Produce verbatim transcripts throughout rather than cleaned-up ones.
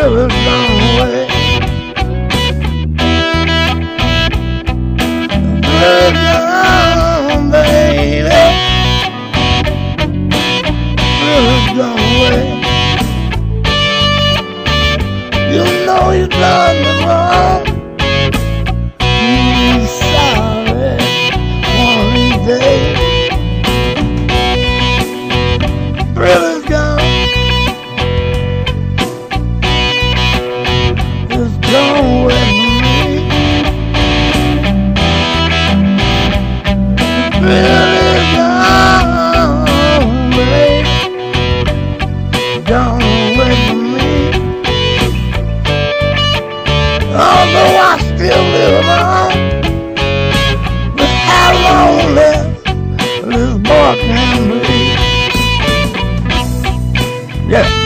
thrill is gone away. The thrill is gone, baby. Thrill is gone away. You know you done me wrong. You be sorry one of these days. Thrill is gone. It's gone away from me. Thrill is gone, baby. Gone away from me. Although I still live on, but how long left this boy can breathe? Yeah.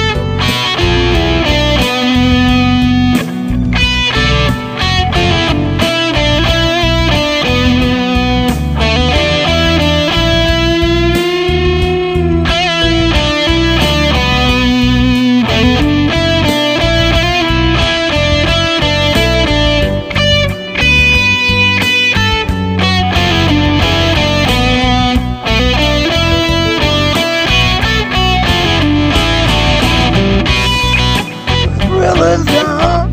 It's gone.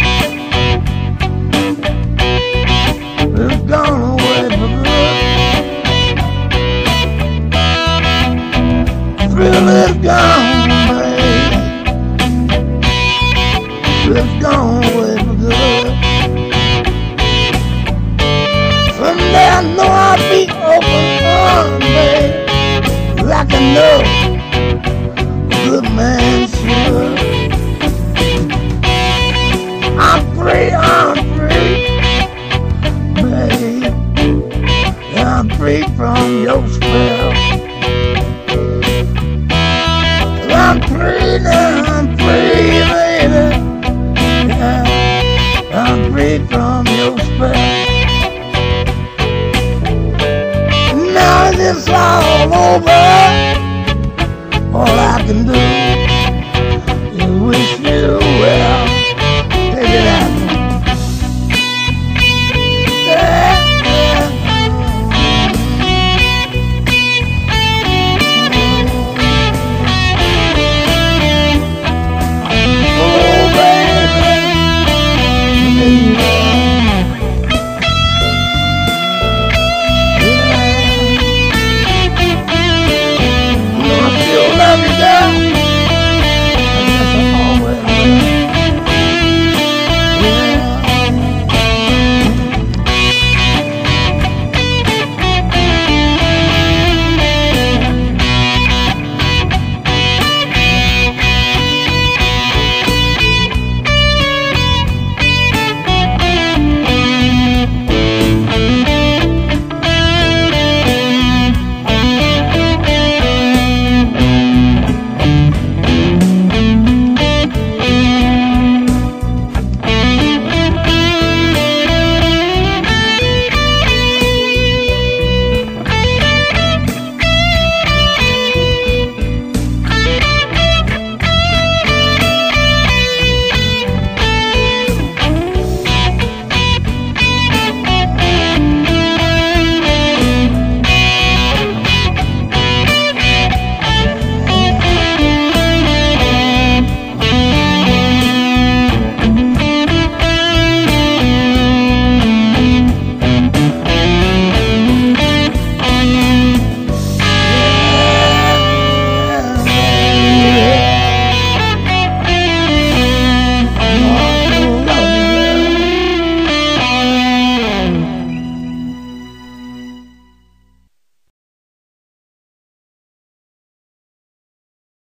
It's gone away for good. Thrill is gone, baby. It's gone away for good. Someday I know I'll be open arms, baby, like I know